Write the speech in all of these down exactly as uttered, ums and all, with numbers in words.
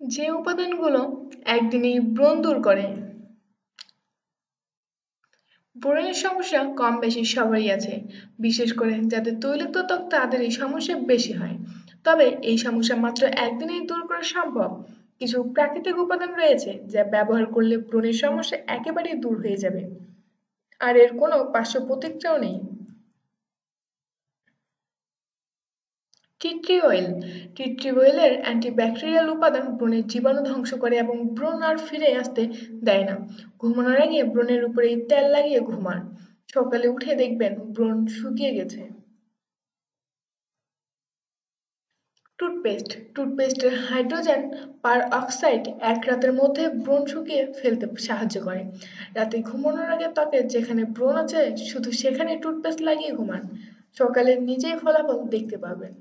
যে উপাদানগুলো একদিনেই ব্রণ দূর করে। ব্রণের সমস্যা কম বেশি সবারই আছে, বিশেষ করে যাদের তৈলাক্ত ত্বক তাদের এই সমস্যা বেশি হয়। তবে এই সমস্যা মাত্র একদিনেই দূর করা সম্ভব। কিছু প্রাকৃতিক উপাদান রয়েছে যা ব্যবহার করলে ব্রণের সমস্যা একেবারেই দূর হয়ে যাবে, আর এর কোনো পার্শ্ব প্রতিক্রিয়াও নেই। Tea tree oil tea tree অয়েলের অ্যান্টিব্যাকটেরিয়াল উপাদান ব্রণের জীবাণু ধ্বংস করে এবং ব্রণ আর ফিরে আসতে দেয় না। ঘুমানোর আগে ব্রণের উপরে এই তেল লাগিয়ে ঘুমান। সকালে উঠে দেখবেন ব্রণ শুকিয়ে গেছে। টুথপেস্ট টুথপেস্টের হাইড্রোজেন পার অক্সাইড এক রাতের মধ্যে ব্রণ শুকিয়ে ফেলতে সাহায্য করে। রাতে ঘুমানোর আগে ত্বকে যেখানে ব্রণ আছে শুধু সেখানে টুথপেস্ট লাগিয়ে ঘুমান। সকালে নিজেই ফলাফল দেখতে পাবেন।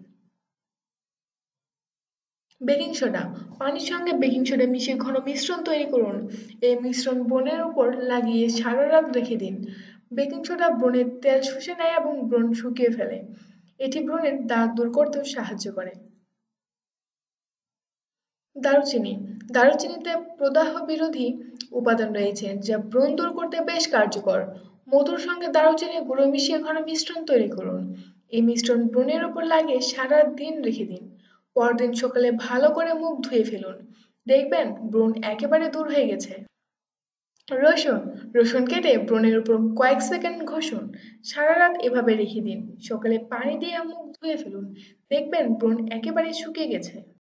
বেকিং সোডা পানির সঙ্গে বেকিং সোডা মিশিয়ে ঘন মিশ্রণ তৈরি করুন। এই মিশ্রণ ব্রণের উপর লাগিয়ে সারা রাত রেখে দিন। বেকিং সোডা ব্রণের তেল শুষে নেয় এবং ব্রণ শুকিয়ে ফেলে। এটি ব্রণের দাগ দূর করতেও সাহায্য করে। দারুচিনি দারুচিনিতে প্রদাহ বিরোধী উপাদান রয়েছে যা ব্রণ দূর করতে বেশ কার্যকর। মধুর সঙ্গে দারুচিনি গুঁড়ো মিশিয়ে ঘন মিশ্রণ তৈরি করুন। এই মিশ্রণ ব্রণের উপর লাগিয়ে সারা দিন রেখে দিন। পরদিন সকালে ভালো করে মুখ ধুয়ে ফেলুন। দেখবেন ব্রণ একেবারে দূর হয়ে গেছে। রসুন রসুন কেটে ব্রণের উপর কয়েক সেকেন্ড ঘষুন। সারা রাত এভাবে রেখে দিন। সকালে পানি দিয়ে মুখ ধুয়ে ফেলুন। দেখবেন ব্রণ একেবারে শুকিয়ে গেছে।